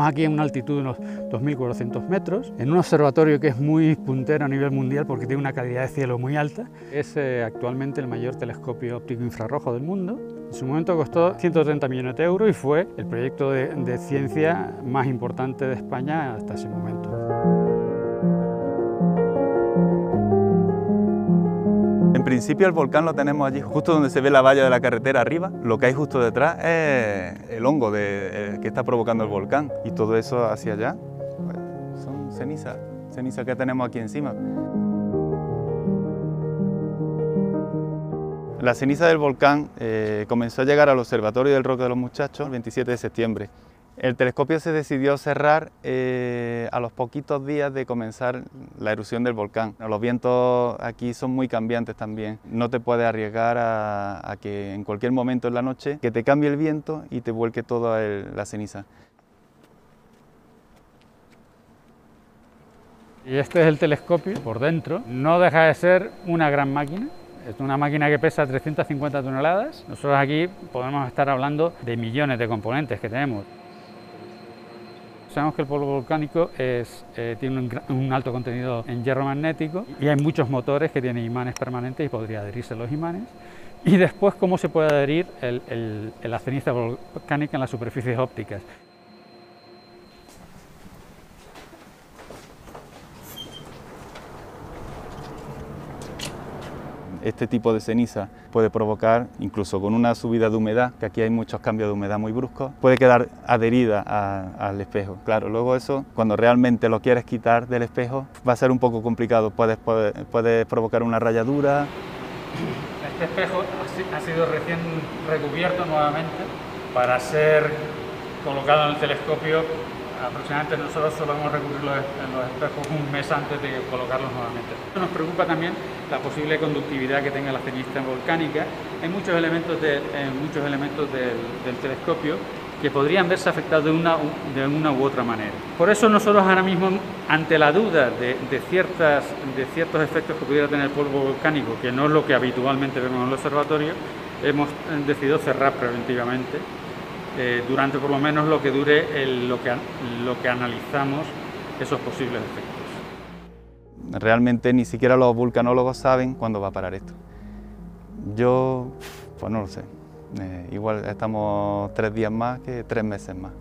Estamos aquí en una altitud de unos 2.400 metros, en un observatorio que es muy puntero a nivel mundial porque tiene una calidad de cielo muy alta. Es actualmente el mayor telescopio óptico infrarrojo del mundo. En su momento costó 130 millones de euros y fue el proyecto de ciencia más importante de España hasta ese momento. En principio el volcán lo tenemos allí, justo donde se ve la valla de la carretera arriba. Lo que hay justo detrás es el hongo que está provocando el volcán. Y todo eso hacia allá pues, son cenizas que tenemos aquí encima. La ceniza del volcán comenzó a llegar al Observatorio del Roque de los Muchachos el 27 de septiembre. El telescopio se decidió cerrar a los poquitos días de comenzar la erupción del volcán. Los vientos aquí son muy cambiantes también. No te puedes arriesgar a que en cualquier momento en la noche que te cambie el viento y te vuelque toda la ceniza. Y este es el telescopio por dentro. No deja de ser una gran máquina. Es una máquina que pesa 350 toneladas. Nosotros aquí podemos estar hablando de millones de componentes que tenemos. Sabemos que el polvo volcánico tiene un alto contenido en hierro magnético y hay muchos motores que tienen imanes permanentes y podría adherirse los imanes. Y después, ¿cómo se puede adherir la ceniza volcánica en las superficies ópticas? Este tipo de ceniza puede provocar, incluso con una subida de humedad, que aquí hay muchos cambios de humedad muy bruscos, puede quedar adherida al espejo. Claro, luego eso, cuando realmente lo quieres quitar del espejo, va a ser un poco complicado, puede provocar una rayadura. Este espejo ha sido recién recubierto nuevamente para ser colocado en el telescopio. Aproximadamente nosotros solemos recurrir en los espejos un mes antes de colocarlos nuevamente. Nos preocupa también la posible conductividad que tenga la ceniza volcánica. Hay muchos elementos del telescopio que podrían verse afectados de una u otra manera. Por eso nosotros ahora mismo, ante la duda de ciertos efectos que pudiera tener el polvo volcánico, que no es lo que habitualmente vemos en el observatorio, hemos decidido cerrar preventivamente durante por lo menos lo que dure lo que analizamos esos posibles efectos. Realmente ni siquiera los vulcanólogos saben cuándo va a parar esto. Yo, pues no lo sé. Igual estamos 3 días más que 3 meses más.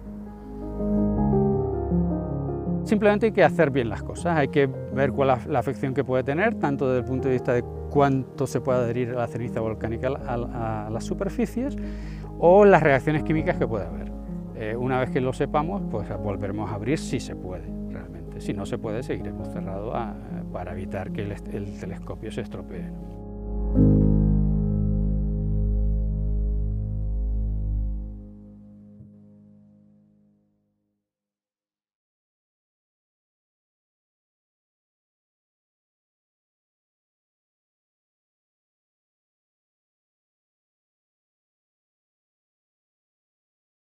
Simplemente hay que hacer bien las cosas, hay que ver cuál es la afección que puede tener, tanto desde el punto de vista de cuánto se puede adherir a la ceniza volcánica a las superficies, o las reacciones químicas que puede haber. Una vez que lo sepamos, pues volveremos a abrir si se puede realmente. Si no se puede, seguiremos cerrados para evitar que el telescopio se estropee.